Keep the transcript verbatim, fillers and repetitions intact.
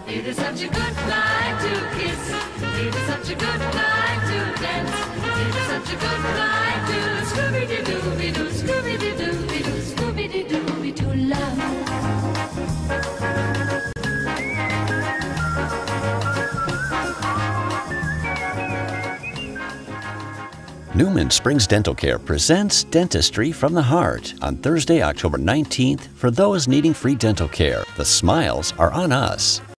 It is such a good flight to kiss. It is such a good flight to dance. It is such a good flight to Scooby-Doo-Doo-Doo, Scooby-Doo-Doo-Doo, Scooby-Doo-Doo-Doo love. Newman Springs Dental Care presents Dentistry from the Heart on Thursday, October nineteenth for those needing free dental care. The smiles are on us.